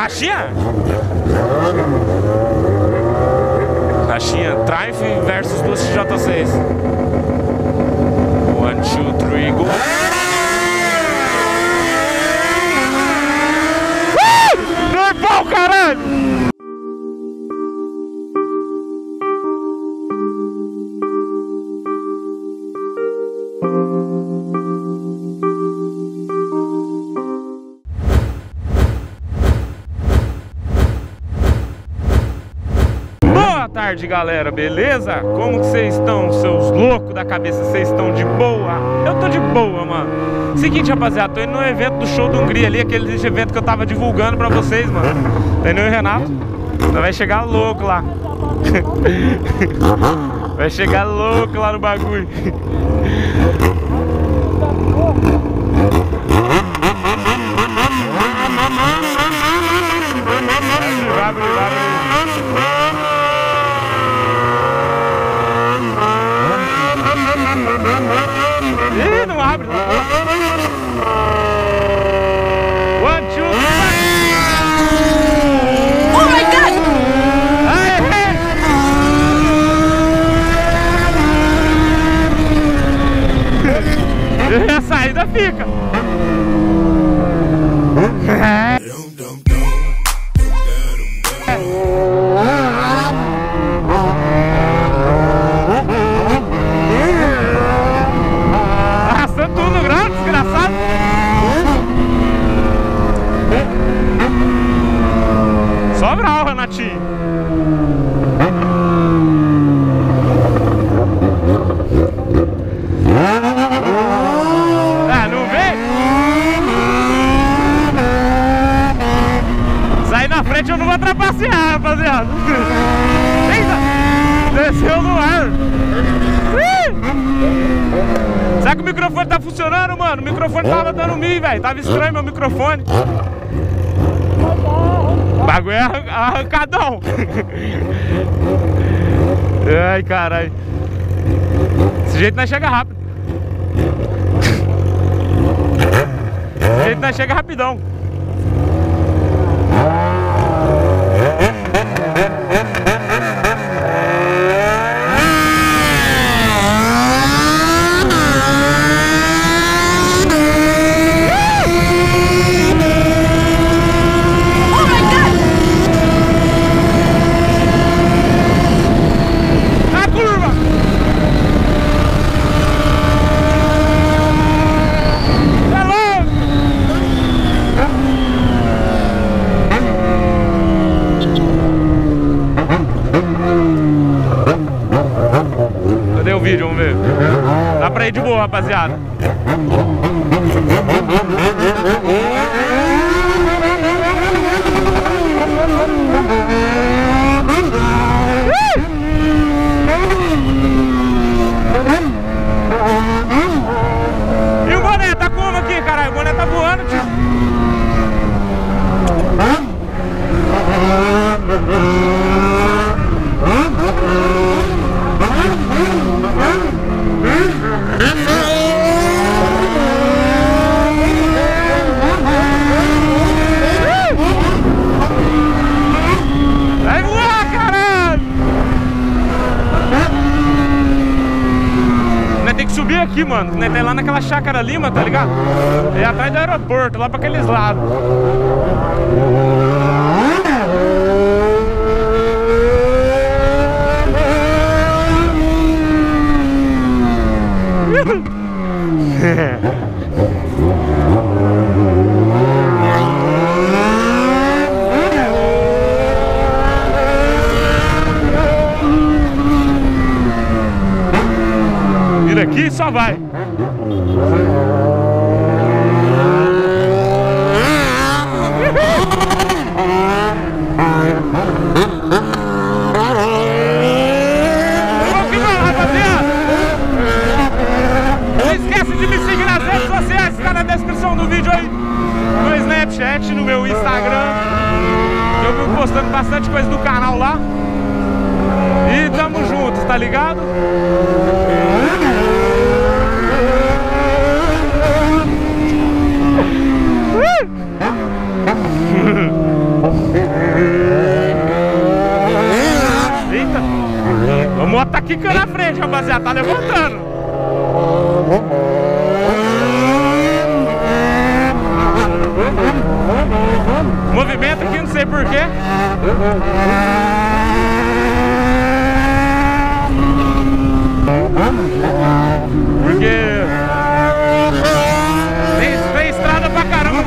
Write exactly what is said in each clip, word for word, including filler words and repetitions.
Caixinha? Caixinha Triumph versus duas X J seis. One, two, three, go. Uh! Normal, caralho! Boa tarde, galera, beleza? Como que vocês estão, seus loucos da cabeça? Vocês estão de boa? Eu tô de boa, mano. Seguinte, rapaziada, tô indo no evento do Show da Hungria ali, aquele evento que eu tava divulgando pra vocês, mano. Tá indo eu e o Renato. Então vai chegar louco lá. Vai chegar louco lá no bagulho. Ih, não abre. One, two, three. Oh my God! E a saída fica. Arrastando tudo no grau, desgraçado. Sobra a Renatinho. Ah, não vem? Sair na frente eu não vou trapacear, rapaziada. Eita! Desceu no ar. Será que o microfone tá funcionando, mano? O microfone tava dando mim, velho. Tava estranho meu microfone. O bagulho é arrancadão. Ai, caralho. Desse jeito nós chega rápido. Desse jeito nós chega rapidão. Cadê o vídeo? Vamos ver. Dá pra ir de boa, rapaziada. E o boné tá como aqui, caralho? O boné tá voando, tio. Vai voar, caralho! Nós tem que subir aqui, mano. Nós tem lá naquela chácara ali, mano, tá ligado? É atrás do aeroporto, lá pra aqueles lados. Vira aqui e só vai. No Snapchat, no meu Instagram. Eu vou postando bastante coisa do canal lá. E tamo juntos, tá ligado? quicando na frente, rapaziada, tá levantando. Movimento aqui, não sei porquê. Porque tem, tem estrada pra caramba.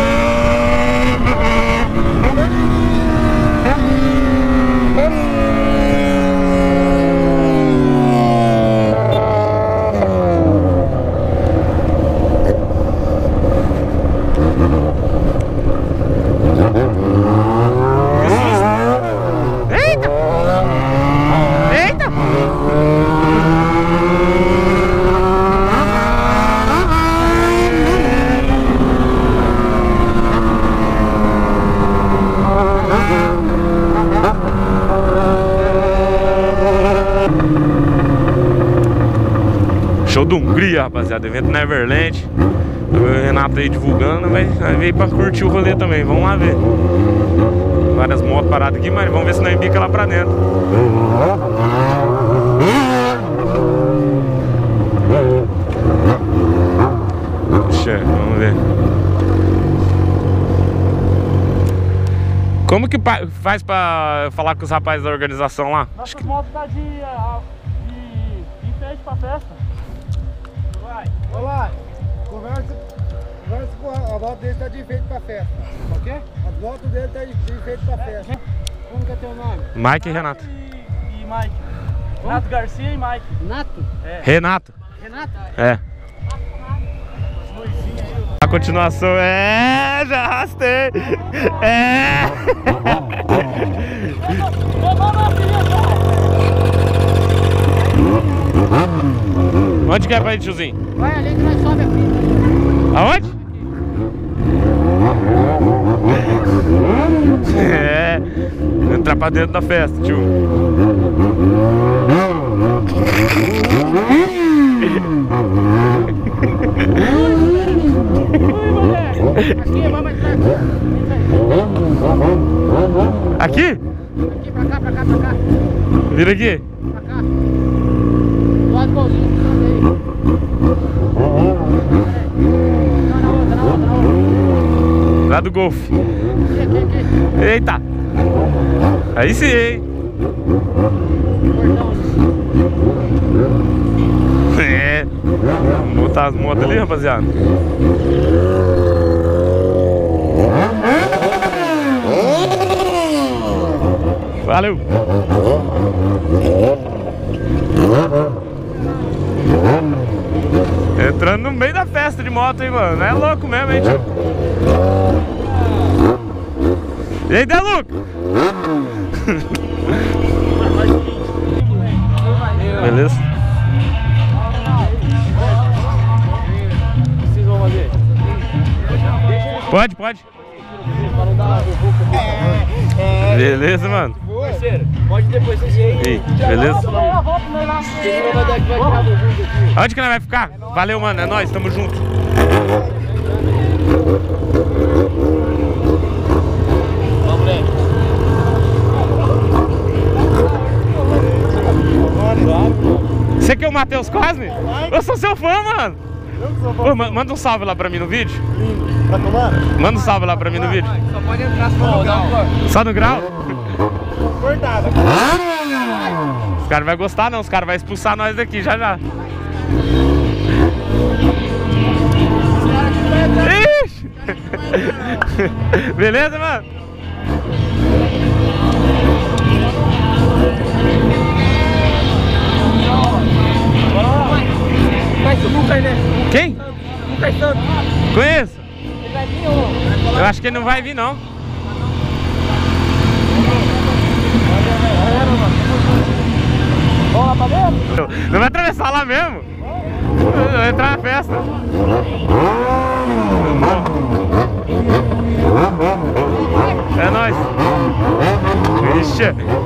Show do Hungria, rapaziada, evento Neverland. O Renato aí divulgando, vai, vai vir pra curtir o rolê também, vamos lá ver. Várias motos paradas aqui, mas vamos ver se não embica lá pra dentro. Puxa, vamos ver. Como que faz pra falar com os rapazes da organização lá? Nossas que... motos tá de, de, de frente pra festa. Vai. Olá, conversa, conversa com a, a moto dele tá de enfeite pra festa. O quê? A moto dele tá de, de enfeite pra festa. É. Como que é teu nome? Mike e Renato. E, e Mike. Como? Renato Garcia e Mike. Renato? É. Renato. Renato? É. A continuação é... já arrastei. É. Onde que é pra ir, tiozinho? Vai ali que nós sobe aqui. Aonde? É, entrar pra dentro da festa, tio. Aqui, vamos entrar. Aqui? Aqui, pra cá, pra cá, pra cá. Vira aqui. Pra cá. Do lado do golzinho. Não, na outra, na outra, na outra. Lá do golfe. Aqui, aqui, aqui. Eita. Aí sim, hein? É. Vamos botar as motos ali, rapaziada. Valeu. Entrando no meio da festa de moto, hein, mano. É louco mesmo, hein, tio? E aí, Deluca? Beleza? Pode, pode. Beleza, mano. Parceiro, pode depois você aí. Beleza? Onde que nós vai ficar? Valeu, mano. É nóis, tamo junto. Você que é o Matheus Cosme? Eu sou seu fã, mano. Ô, manda um salve lá pra mim no vídeo. Pra tomar? Manda um salve lá pra mim no vídeo. Só pode entrar só no grau. Só no grau? Cortado. Os caras vão gostar não, os caras vão expulsar nós daqui já já. Ixi! Beleza, mano? Quem? Conheço. Eu acho que ele não vai vir não. Vamos lá pra dentro? Não vai atravessar lá mesmo? Vai entrar na festa. É nóis. Ixi.